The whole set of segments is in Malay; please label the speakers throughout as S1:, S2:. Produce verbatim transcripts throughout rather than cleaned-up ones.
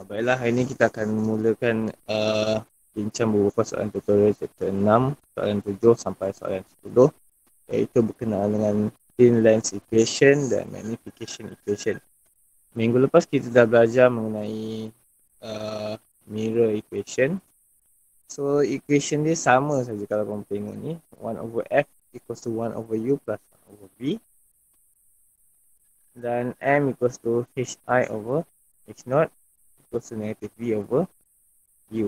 S1: Baiklah, hari ini kita akan memulakan uh, bincang beberapa soalan tutorial chapter enam, soalan tujuh sampai soalan sepuluh, iaitu berkenaan dengan thin lens equation dan magnification equation. Minggu lepas kita dah belajar mengenai uh, mirror equation. So equation dia sama saja kalau kamu tengok ni, one over f equals to one over u plus one over v, dan m equals to hi over h naught equals to negative v over u.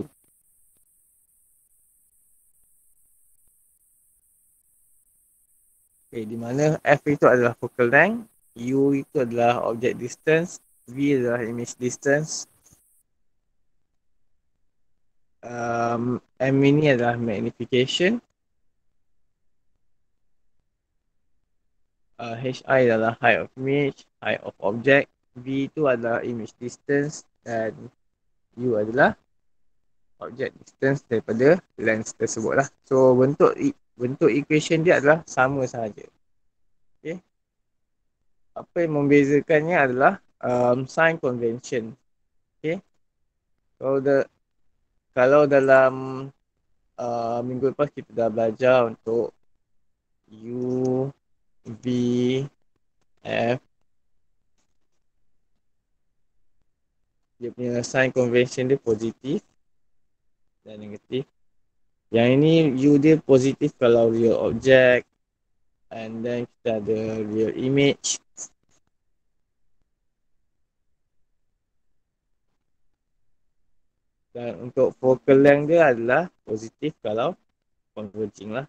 S1: Okay, di mana f itu adalah focal length, u itu adalah object distance, v adalah image distance, um, m ini adalah magnification, uh, hi adalah height of image, height of object, v itu adalah image distance, dan u adalah object distance daripada lens tersebut lah. So bentuk bentuk equation dia adalah sama sahaja. Okay. Apa yang membezakannya adalah um, sign convention. Okay. Kalau, da, kalau dalam uh, minggu lepas kita dah belajar untuk U, V, F, dia punya sign convention dia positif dan negatif. Yang ini U dia positif kalau real object, and then kita ada real image. Dan untuk focal length dia adalah positif kalau converging lah.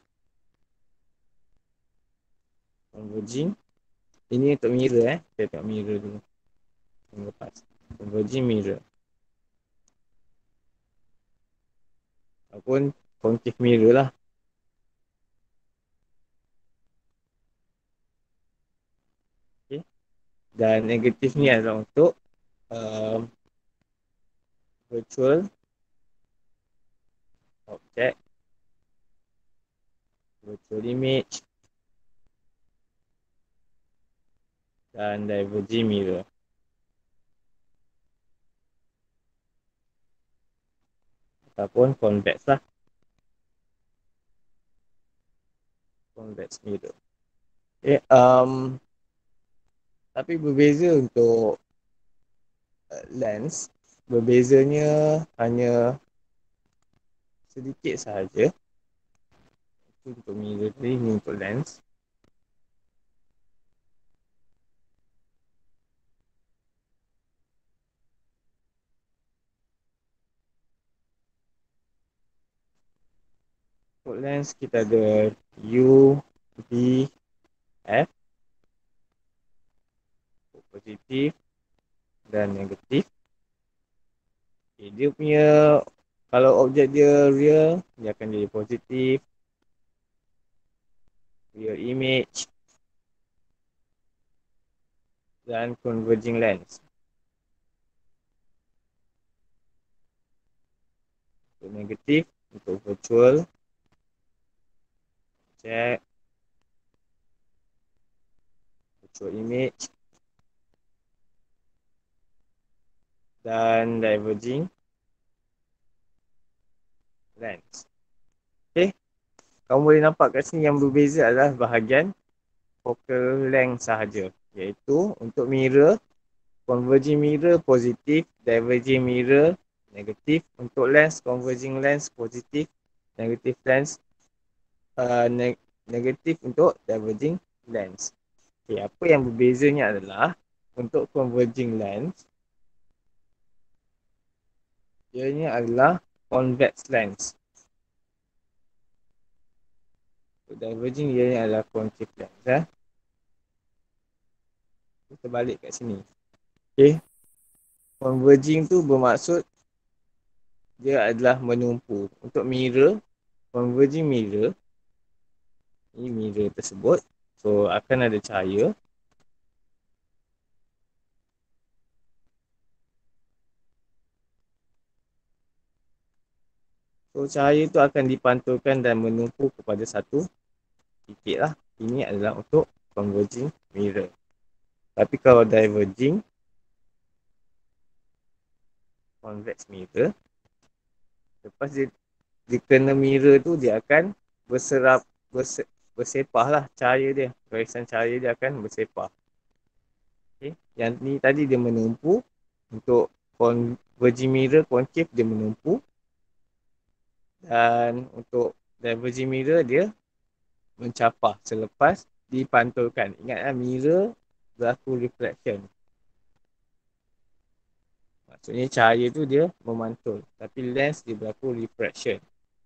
S1: Converging. Ini untuk mirror eh. Kita tengok mirror dulu. Yang lepas. Converging mirror. Ataupun concave mirror lah. Okay. Dan negatif ni adalah untuk um, virtual object, virtual image, dan diverging mirror. Ataupun convex lah. Convex mirror. Okay, um, tapi berbeza untuk uh, lens. Berbezanya hanya sedikit sahaja. Itu untuk mirror ni, ini untuk lens. Untuk lens kita ada U, V, F, positif dan negatif. Okay, dia punya, kalau objek dia real, dia akan jadi positif. Real image dan converging lens. Untuk negatif, untuk virtual object, virtual image dan diverging lens. Okay, kamu boleh nampak kat sini yang berbeza adalah bahagian focal length sahaja, iaitu untuk mirror, converging mirror positif, diverging mirror negatif. Untuk lens, converging lens positif, negatif lens uh, neg- negatif untuk diverging lens. Okay, apa yang berbezanya adalah untuk converging lens, ianya adalah convex lens. Untuk diverging ianya adalah concave lens. Eh? Kita balik kat sini. Okay. Converging tu bermaksud dia adalah menumpu. Untuk mirror, converging mirror, ini mirror tersebut, so akan ada cahaya. So cahaya tu akan dipantulkan dan menumpu kepada satu titik lah. Ini adalah untuk converging mirror. Tapi kalau diverging, convex mirror. Lepas dia, dia kena mirror tu, dia akan berserap, berse, bersepah lah cahaya dia. Garisan cahaya dia akan bersepah. Okay. Yang ni tadi dia menumpu. Untuk converging mirror concave dia menumpu. Dan untuk diverging mirror dia mencapah selepas dipantulkan. Ingatlah mirror berlaku reflection. Maksudnya cahaya tu dia memantul. Tapi lens dia berlaku refraction.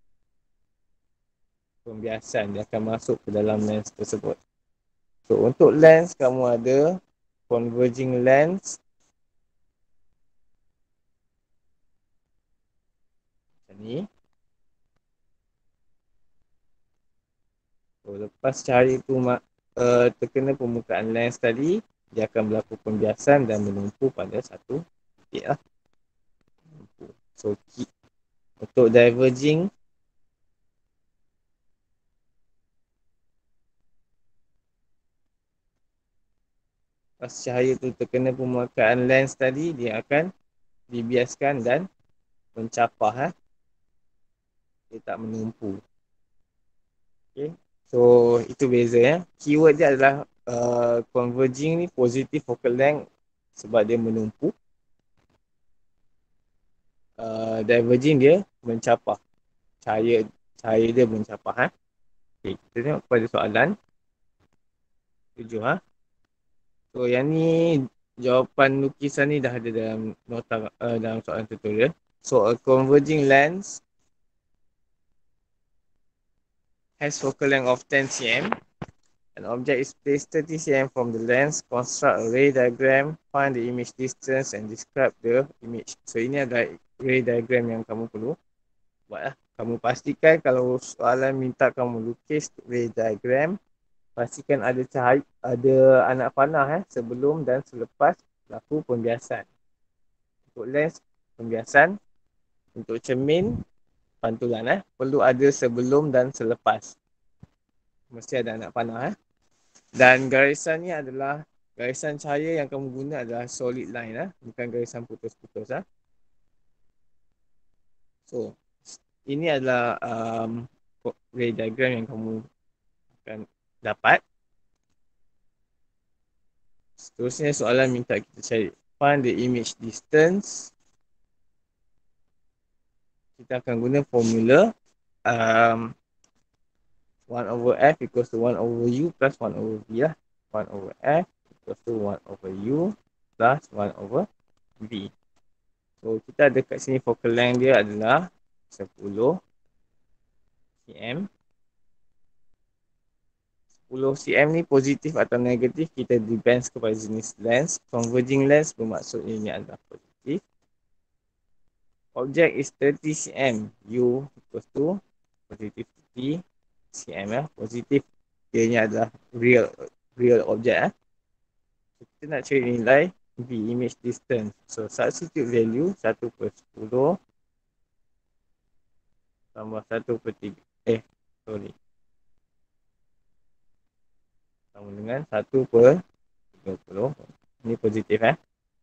S1: Pembiasan dia akan masuk ke dalam lens tersebut. So untuk lens kamu ada converging lens. Macam ni. So lepas cahaya tu uh, terkena permukaan lens tadi, dia akan berlaku pembiasan dan menumpu pada satu titik lah. So untuk diverging, pas cahaya tu terkena permukaan lens tadi, dia akan dibiaskan dan mencapah. Eh. Dia tak menumpu. Okay. So itu beza ya. Keyword dia adalah uh, converging ni positive focal length sebab dia menumpu. Uh, diverging dia mencapah. Cahaya cahaya dia mencapah. Eh. Okay, kita tengok pada soalan. Tujuh ha. So yang ni jawapan lukisan ni dah ada dalam nota uh, dalam soalan tutorial. So a converging lens has focal length of ten centimeters. An object is placed thirty centimeters from the lens. Construct a ray diagram, find the image distance and describe the image. So ini adalah ray diagram yang kamu perlu buat lah. Kamu pastikan kalau soalan minta kamu lukis ray diagram, pastikan ada cahaya, ada anak panah eh, sebelum dan selepas berlaku pembiasan. Untuk lens, pembiasan. Untuk cermin, pantulan eh, perlu ada sebelum dan selepas. Mesti ada anak panah eh. Dan garisan ni adalah garisan cahaya yang kamu guna adalah solid line lah, bukan garisan putus-putus lah. So, ini adalah um, ray diagram yang kamu akan dapat. Seterusnya soalan minta kita cari find the image distance. Kita akan guna formula um, one over f equals to one over u plus one over v lah. one over f equals to one over u plus one over v. So kita ada kat sini focal length dia adalah sepuluh centimeter. sepuluh centimeter ni positif atau negatif kita depends kepada jenis lens. Converging lens bermaksud ini adalah positif. Object is thirty centimeter. U equals to positif thirty centimeter. Positif ianya adalah real real object. Eh. Kita nak cari nilai V, image distance. So substitute value satu per sepuluh tambah satu per tiga. Eh, sorry. Sama dengan satu per tiga puluh. Ini positif eh.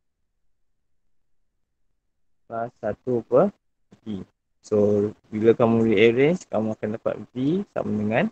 S1: Plus satu per V. So bila kamu rearrange, kamu akan dapat V sama dengan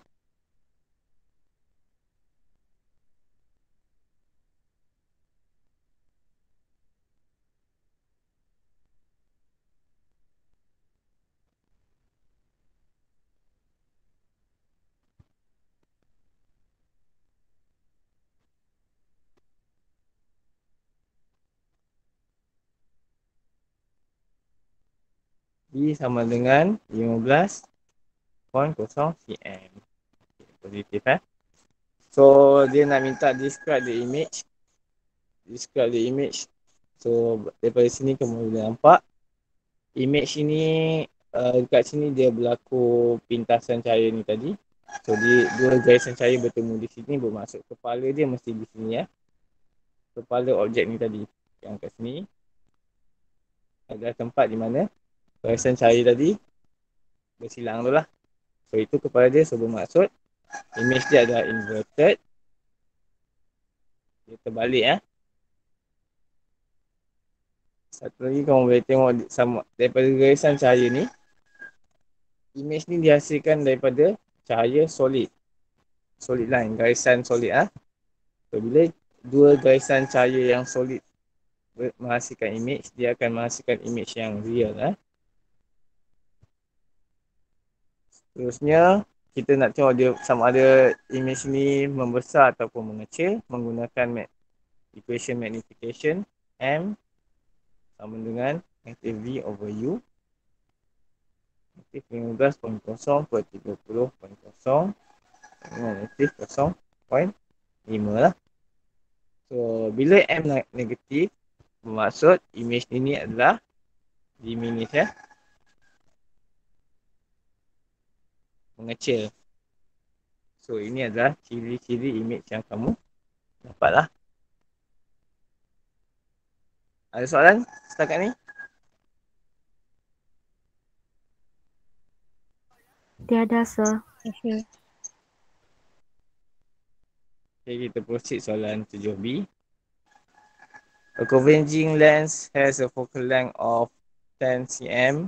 S1: V sama dengan lima belas perpuluhan kosong centimeter. Positif eh. So dia nak minta describe the image. Describe the image. So daripada sini kamu boleh nampak image ini uh, dekat sini dia berlaku pintasan cahaya ni tadi. So dia, dua garisan cahaya bertemu di sini bermaksud kepala dia mesti di sini ya. Kepala objek ni tadi yang kat sini ada tempat di mana garisan cahaya tadi bersilang tu lah. So itu kepala dia, so bermaksud image dia adalah inverted. Dia terbalik eh. Satu lagi kamu boleh tengok sama daripada garisan cahaya ni. Image ni dihasilkan daripada cahaya solid. Solid line, garisan solid ah. So, bila dua garisan cahaya yang solid menghasilkan image, dia akan menghasilkan image yang real ah. Terusnya, kita nak tengok dia sama ada image ni membesar ataupun mengecil menggunakan equation magnification. M sama dengan negative V over U. Negatif lima belas perpuluhan kosong per tiga puluh perpuluhan kosong dengan negatif kosong perpuluhan lima lah. So, bila M negatif, bermaksud image ini adalah diminish ya. Mengecil. So, ini adalah ciri-ciri image yang kamu dapatlah. Ada soalan setakat ni?
S2: Tiada, sir.
S3: Okay.
S1: Okay, kita proceed soalan tujuh B. A converging lens has a focal length of ten centimeters.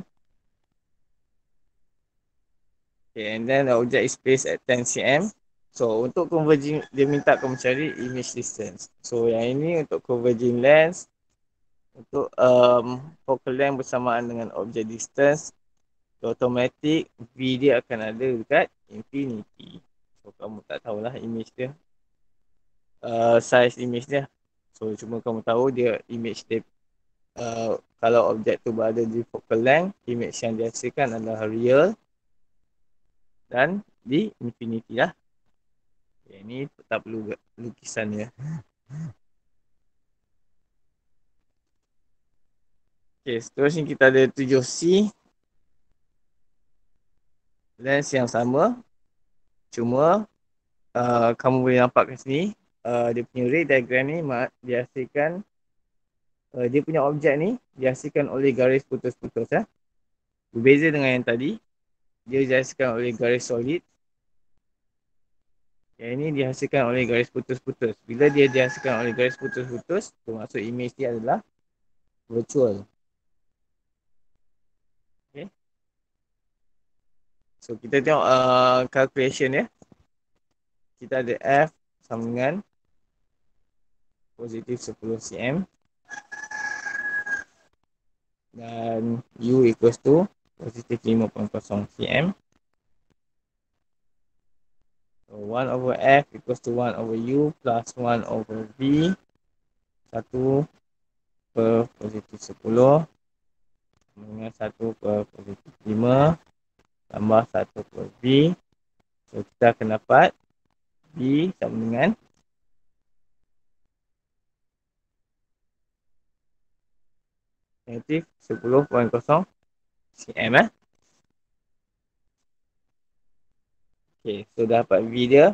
S1: Okay, and then the object is placed at ten centimeters. So, untuk converging, dia minta kamu cari image distance. So, yang ini untuk converging lens. Untuk um, focal length bersamaan dengan object distance. So, automatic V dia akan ada dekat infinity. So, kamu tak tahulah image dia. Uh, size image dia. So, cuma kamu tahu dia image dia. Uh, kalau objek tu berada di focal length, image yang dihasilkan adalah real. Dan di infinity lah. Okay, ini tak perlu lukisan dia. Okay, seterusnya kita ada tujuh C. Lens yang sama. Cuma uh, kamu boleh nampak kat sini. Uh, dia punya ray diagram ni dihasilkan. Uh, dia punya objek ni dihasilkan oleh garis putus-putus. Ya. Berbeza dengan yang tadi. Dia dihasilkan oleh garis solid. Yang ini dihasilkan oleh garis putus-putus. Bila dia dihasilkan oleh garis putus-putus, bermaksud image dia adalah virtual. Okay. So, kita tengok uh, calculation ya. Kita ada F sama dengan positif sepuluh cm. Dan U equals to positif lima perpuluhan kosong cm. So, one over F equals to one over U plus one over V. satu per positif sepuluh. Dengan satu per positif lima. Tambah satu per V. So, kita akan dapat V sama dengan negatif sepuluh perpuluhan kosong cm. Eh? Okay, so dapat V dia.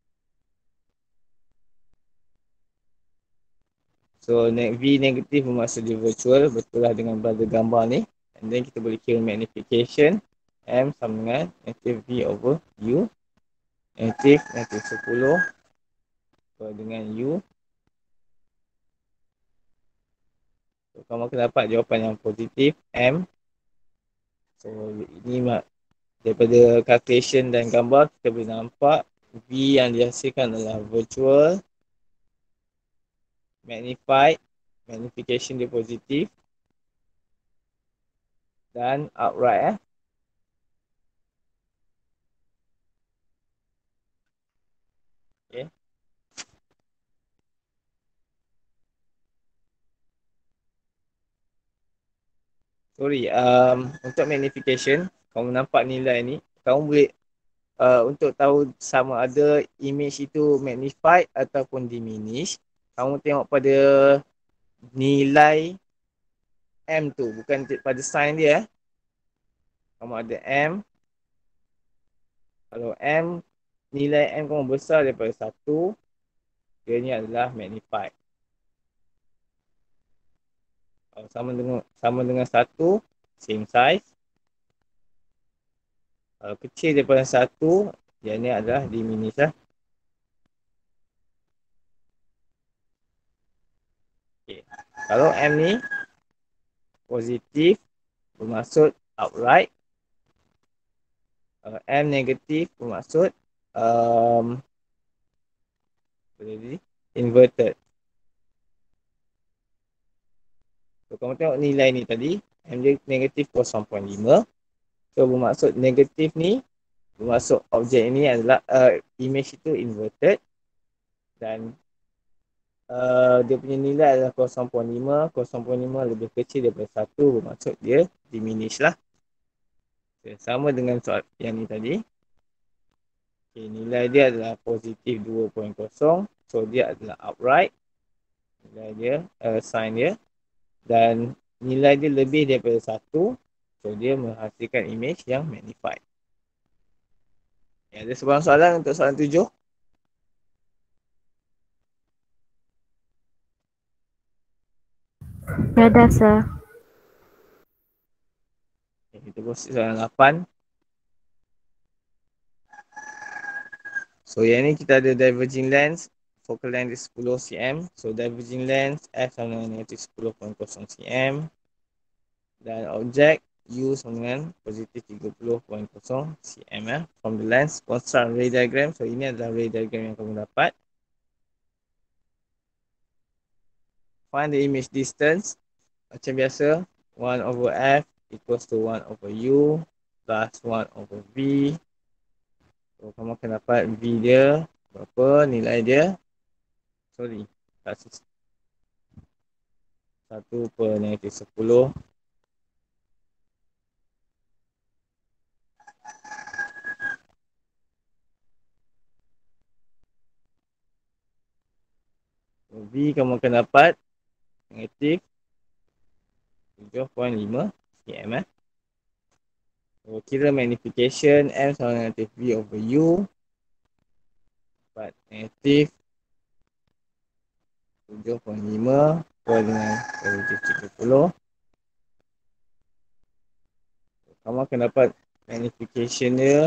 S1: So, V negatif bermaksud dia virtual. Betul lah dengan pada gambar ni. And then kita boleh kira magnification. M sama dengan negatif V over U. Negatif, negatif sepuluh. So, dengan U. So, kamu akan dapat jawapan yang positif. M. So, ini daripada calculation dan gambar, kita boleh nampak V yang dihasilkan adalah virtual. Magnified. Magnification dia positif. Dan outright eh. Okay. Sorry, um, untuk magnification, kamu nampak nilai ni, kamu boleh uh, untuk tahu sama ada image itu magnified ataupun diminish, kamu tengok pada nilai M tu, bukan pada sign dia. Eh. Kamu ada M. Kalau M, nilai M kamu besar daripada satu, dia ni adalah magnified. Kalau sama dengan sama dengan satu, same size. Kalau kecil daripada satu, dia ni adalah diminish lah. Okay. Kalau M ni positif bermaksud outright. Uh, M negatif bermaksud um, inverted. So, kamu tengok nilai ni tadi, M dia negatif kosong perpuluhan lima. So, bermaksud negatif ni, bermaksud objek ini adalah, uh, image itu inverted. Dan uh, dia punya nilai adalah kosong perpuluhan lima. kosong perpuluhan lima lebih kecil daripada satu, bermaksud dia diminish lah. Okay, sama dengan soal yang ni tadi. Okay, nilai dia adalah positif dua perpuluhan kosong. So, dia adalah outright. Nilai dia, uh, sign dia. Dan nilai dia lebih daripada satu. So, dia menghasilkan image yang magnified. Ya, ada sebarang soalan untuk soalan tujuh?
S2: Tiada, sir.
S1: Okay, kita proceed soalan lapan. So, yang ni kita ada diverging lens. Focal length is sepuluh cm. So, diverging lens F sama dengan negatif sepuluh perpuluhan kosong cm. Dan objek U sama dengan positif tiga puluh perpuluhan kosong cm. Eh. From the lens, construct ray diagram. So, ini adalah ray diagram yang kamu dapat. Find the image distance. Macam biasa, one over F equals to one over U plus one over V. So, kamu akan dapat V dia berapa, nilai dia. Sorry, satu per negatif sepuluh. V kamu akan dapat negatif tujuh perpuluhan lima cm. Eh. So, kira magnification M sama dengan negatif V over U. Dapat negatif tujuh perpuluhan lima per dengan positif tiga puluh. Kamu akan dapat magnification dia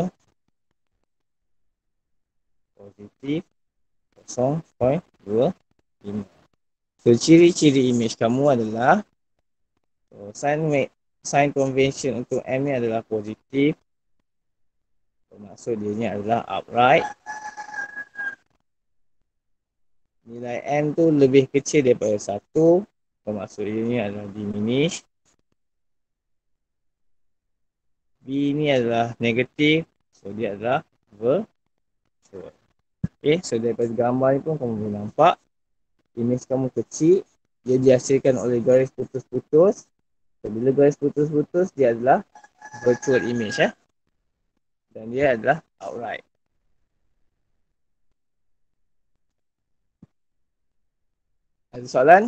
S1: positif kosong perpuluhan dua lima. So, ciri-ciri image kamu adalah so, sign, sign convention untuk M ni adalah positif. Maksud dia ni adalah upright. Nilai M tu lebih kecil daripada satu. Maksud dia ni adalah diminish. B ni adalah negatif. So, dia adalah virtual. Okay, so daripada gambar ni pun kamu boleh nampak. Image kamu kecil. Dia dihasilkan oleh garis putus-putus. So, bila garis putus-putus, dia adalah virtual image. Eh? Dan dia adalah outright. Ada soalan?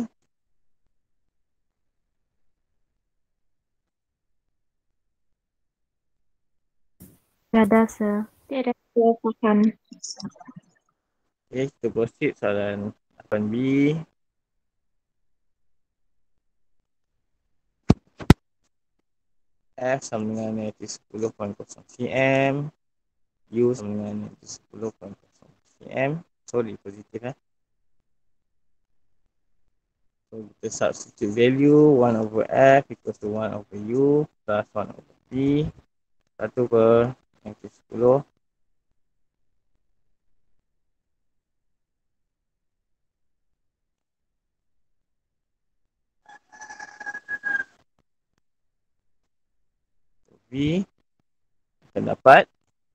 S2: Tiada, sir.
S3: Tiada, saya faham.
S1: Okay, kita proceed soalan lapan B. F sama dengan negatif sepuluh perpuluhan kosong cm. U sama dengan negatif sepuluh perpuluhan kosong cm. Sorry, positif eh. So, kita substitute value one over F equals to one over U plus one over V. satu per negatif sepuluh. V akan dapat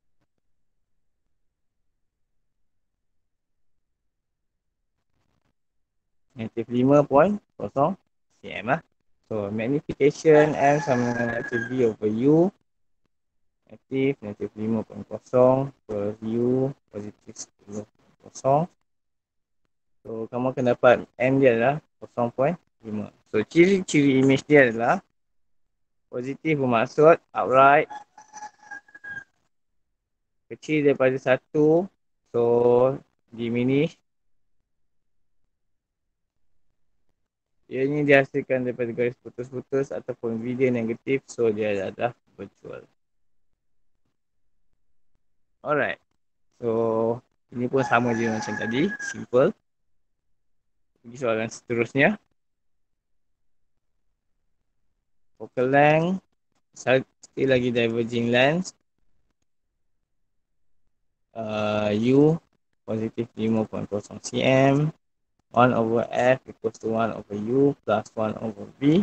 S1: negatif lima perpuluhan kosong cm lah. So, magnification M sama dengan negatif V over U. Negatif, negatif lima perpuluhan kosong per U positif sepuluh perpuluhan kosong. So, kamu akan dapat M dia adalah kosong perpuluhan lima. So, ciri-ciri image dia adalah positif bermaksud outright. Kecil daripada satu. So, diminish. Ia ni dihasilkan daripada garis putus-putus ataupun video negatif. So, dia adalah virtual. Alright. So, ini pun sama je macam tadi. Simple. Pergi soalan seterusnya. Focal length, still lagi diverging lens. Uh, U positif lima perpuluhan kosong cm. one over F equals to one over U plus one over V.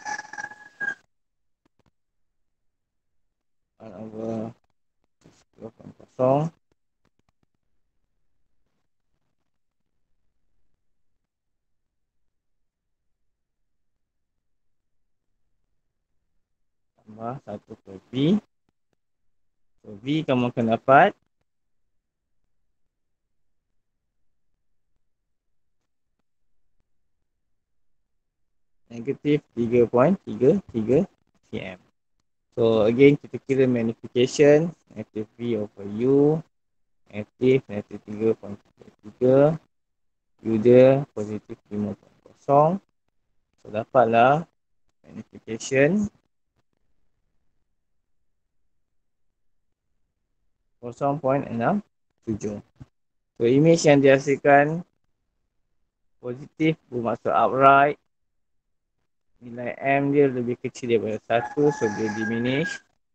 S1: one over dua perpuluhan kosong. Tambah satu per V. So, V kamu akan dapat negatif tiga perpuluhan tiga tiga cm. So again kita kira magnification, negatif V over U, negatif negatif tiga perpuluhan tiga, U dia positif lima perpuluhan kosong. So dapatlah magnification kosong perpuluhan enam tujuh. So image yang dihasilkan positif bermaksud upright. Nilai M dia lebih kecil daripada satu, so dia diminish.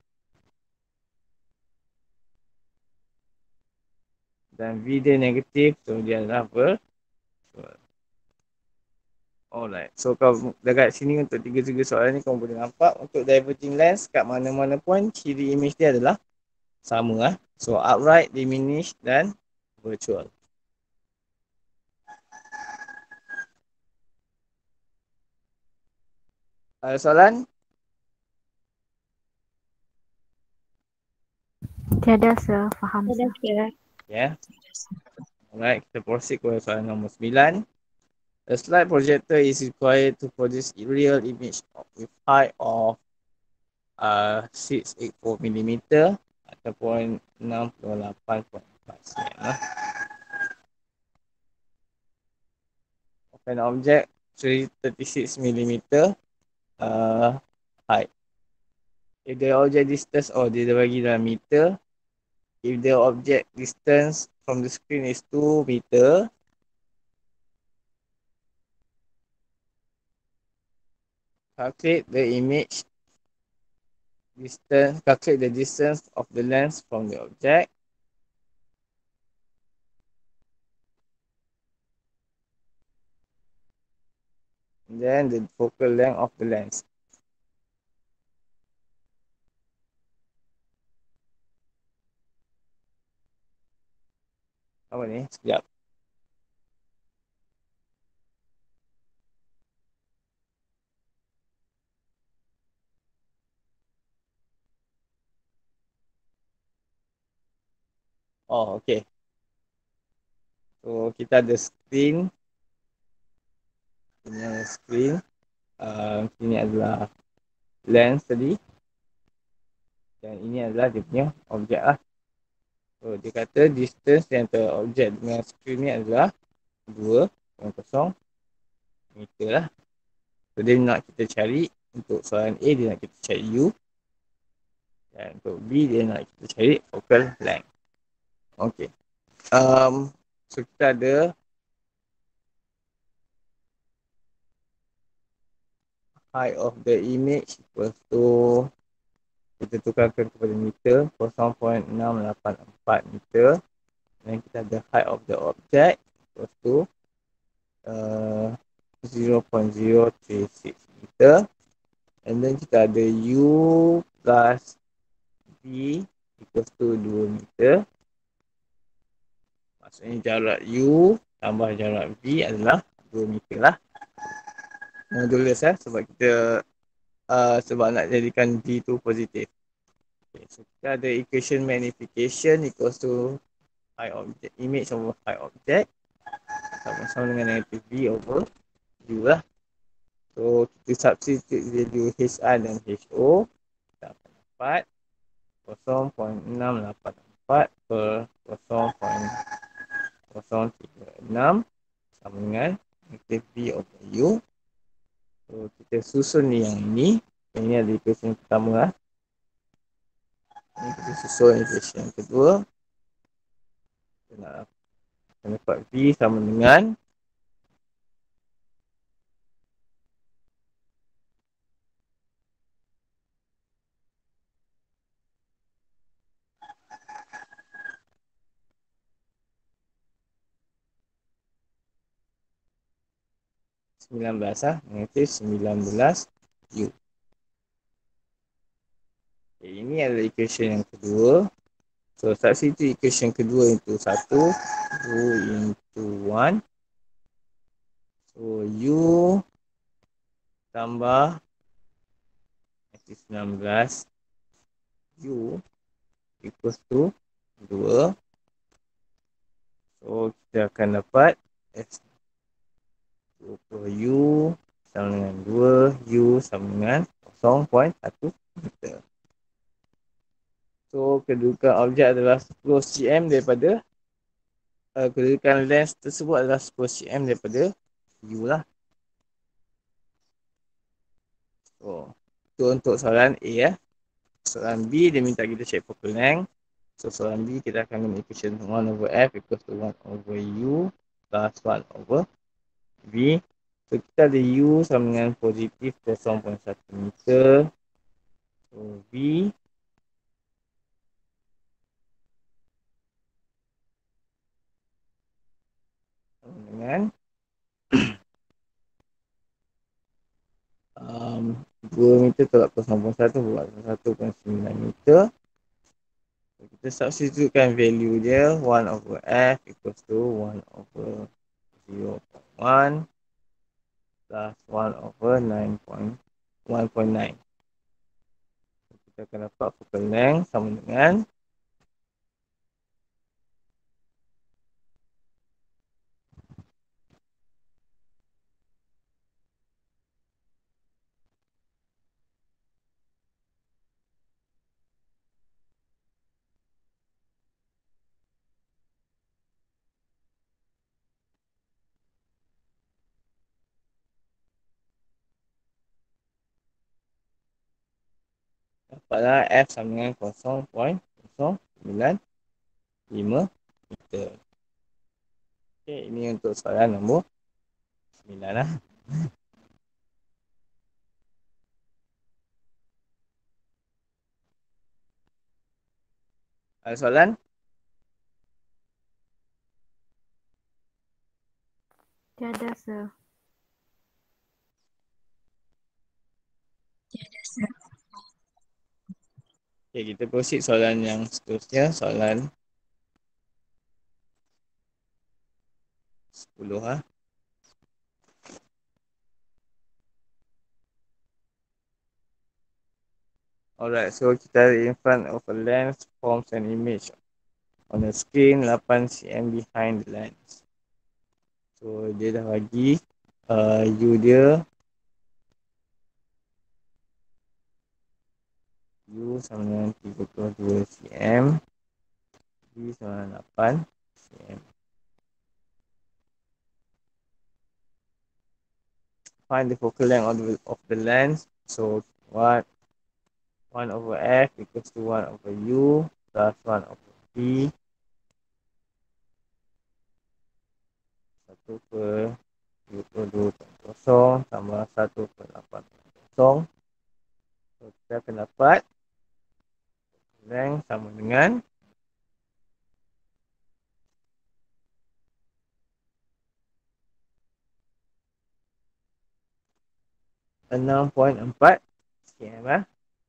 S1: Dan V dia negatif, so dia adalah virtual. Alright, so kalau dekat sini untuk tiga-tiga soalan ni kamu boleh nampak untuk diverging lens kat mana-mana pun ciri image dia adalah sama lah. So upright, diminish dan virtual. Ada soalan?
S2: Tiada, sir. Faham, sir.
S1: Yeah. Alright, kita proceed ke soalan nombor sembilan. A slide projector is required to produce real image with height of uh, six eight four millimeter ataupun enam puluh lapan perpuluhan empat cm lah. Of an object three hundred thirty-six millimeter uh, height. If the object distance, oh dia dah bagi dalam meter. If the object distance from the screen is two meter, calculate the image distance, calculate the distance of the lens from the object. And then the focal length of the lens. Apa ni? Sekejap. Oh, okay. So, kita ada screen. Ini ada screen. Uh, ini adalah lens tadi. Dan ini adalah dia punya objek lah. So, dia kata distance yang antara objek dengan screen ni adalah dua perpuluhan kosong meter lah. So, dia nak kita cari, untuk soalan A, dia nak kita cari U. Dan untuk B, dia nak kita cari focal length. Okay. Um, so, kita ada height of the image equals to, kita tukarkan kepada meter, kosong perpuluhan enam lapan empat meter. Dan kita ada height of the object equals to uh, zero point zero three six meter. And then kita ada U plus V equals to dua meter. Maksudnya jarak U tambah jarak V adalah dua meter lah. Modulus eh, sebab kita uh, sebab nak jadikan V tu positif. Okay, so kita ada equation magnification equals to height object, image over height object sama-sama dengan negative V over U lah. So kita substitute value H I dan H O, kita akan dapat kosong perpuluhan enam lapan empat per kosong perpuluhan kosong tiga enam sama dengan negative V over U. So kita susun ni yang ini. Yang ini adalah equation pertama lah. Ini kita susun equation yang kedua. Kita nak dapat V sama dengan sembilan belas lah. Negatif sembilan belas U. Okay, ini adalah equation yang kedua. So, substitute equation kedua into satu. dua into satu. So, U tambah negatif sembilan belas U equals to dua. So, kita akan dapat S dua puluh U sama dengan dua, U sama dengan kosong perpuluhan satu meter. So, kedudukan objek adalah sepuluh cm daripada uh, kedudukan lens tersebut adalah sepuluh cm daripada U lah. So, itu untuk soalan A ya. Soalan B, dia minta kita check focal length. So, soalan B, kita akan guna equation one over F equals to one over U plus one over V. So, kita ada U sama dengan positif kosong perpuluhan satu meter. So, V sama dengan um, dua meter tolak kosong perpuluhan satu buat satu perpuluhan sembilan meter. So, kita substitutekan value dia one over F equals to one over zero point one plus one over nine point one point nine. Kita akan dapat focal length sama dengan dapatlah F sama dengan kosong perpuluhan kosong sembilan lima meter. Okey, ini untuk soalan nombor sembilan lah. Ada soalan?
S2: Tiada, sir.
S1: Okey, kita proceed soalan yang seterusnya. Soalan sepuluh lah. Alright, so kita in front of a lens forms an image on a screen lapan cm behind the lens. So, dia dah bagi uh, U dia. U sama dengan tiga puluh dua cm. V sama dengan lapan cm. Find the focal length of the, of the lens. So, what? one over F equals to one over U plus one over V. satu per dua puluh dua kosong tambah satu per lapan kosong. So, kita akan dapat length sama dengan enam perpuluhan empat cm lah.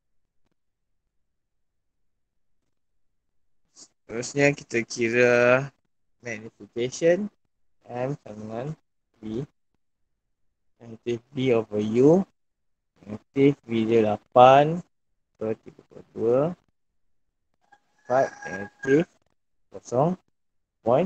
S1: Terusnya kita kira magnification. M sama dengan V. Negatif V over U. Negatif V dia lapan per tiga puluh dua. empat negatif kosong point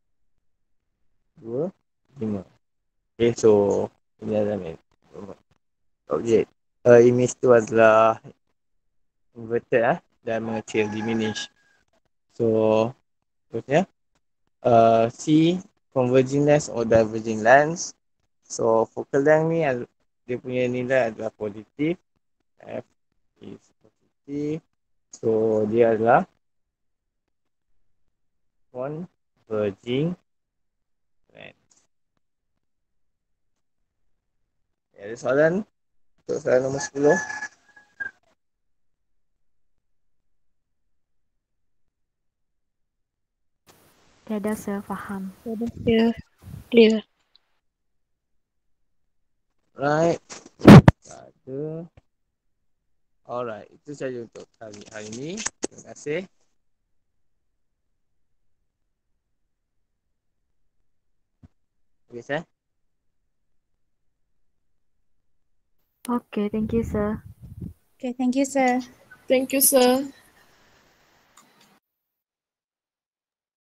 S1: dua lima. Okay, so ini adalah objek. Uh, image tu adalah inverted lah dan mengecil, diminish. So, terusnya uh, C, converging lens or diverging lens. So, focal length ni dia punya nilai adalah positif. F is positif. So, dia adalah converging lens. Ada soalan untuk soalan nombor sepuluh?
S2: Tiada, sir. Faham.
S3: Tiada, sir. Clear.
S1: Right. Ada. Alright, itu saja untuk hari, hari ini. Terima kasih. Okay, sir.
S2: Okay, thank you, sir.
S3: Okay, thank you, sir.
S4: Thank you, sir.